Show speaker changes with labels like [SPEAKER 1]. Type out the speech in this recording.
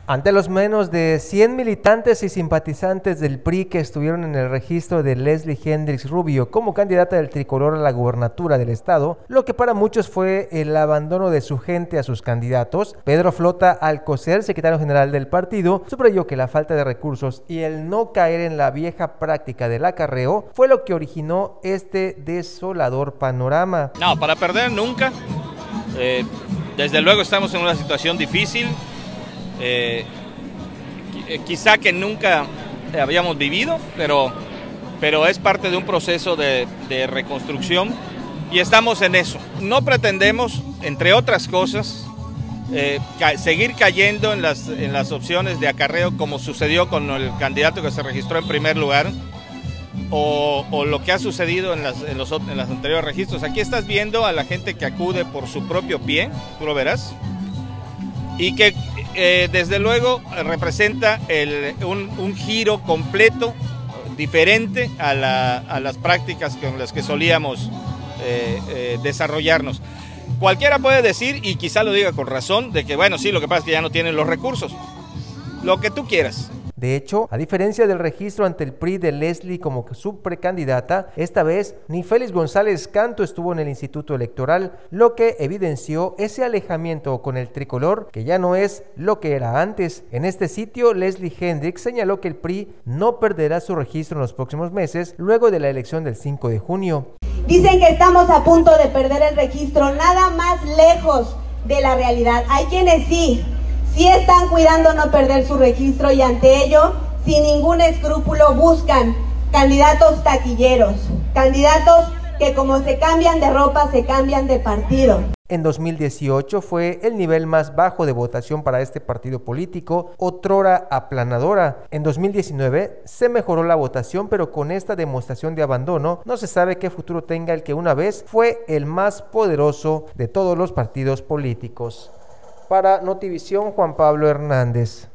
[SPEAKER 1] Ante los menos de 100 militantes y simpatizantes del PRI que estuvieron en el registro de Leslie Hendrix Rubio como candidata del tricolor a la gubernatura del estado, lo que para muchos fue el abandono de su gente a sus candidatos, Pedro Flota Alcocer, secretario general del partido, subrayó que la falta de recursos y el no caer en la vieja práctica del acarreo fue lo que originó este desolador panorama.
[SPEAKER 2] No, para perder nunca. Desde luego estamos en una situación difícil. Quizá que nunca habíamos vivido, pero es parte de un proceso de reconstrucción y estamos en eso. No pretendemos, entre otras cosas, seguir cayendo en las opciones de acarreo como sucedió con el candidato que se registró en primer lugar o lo que ha sucedido en los anteriores registros. Aquí estás viendo a la gente que acude por su propio pie, tú lo verás, y que desde luego representa un giro completo, diferente a las prácticas con las que solíamos desarrollarnos. Cualquiera puede decir, y quizá lo diga con razón, de que bueno, sí, lo que pasa es que ya no tienen los recursos, lo que tú quieras.
[SPEAKER 1] De hecho, a diferencia del registro ante el PRI de Leslie como su precandidata, esta vez ni Félix González Canto estuvo en el Instituto Electoral, lo que evidenció ese alejamiento con el tricolor que ya no es lo que era antes. En este sitio, Leslie Hendrix señaló que el PRI no perderá su registro en los próximos meses luego de la elección del 5 de junio.
[SPEAKER 3] Dicen que estamos a punto de perder el registro, nada más lejos de la realidad. Hay quienes sí están cuidando no perder su registro y ante ello, sin ningún escrúpulo, buscan candidatos taquilleros, candidatos que como se cambian de ropa, se cambian de partido.
[SPEAKER 1] En 2018 fue el nivel más bajo de votación para este partido político, otrora aplanadora. En 2019 se mejoró la votación, pero con esta demostración de abandono no se sabe qué futuro tenga el que una vez fue el más poderoso de todos los partidos políticos. Para Notivisión, Juan Pablo Hernández.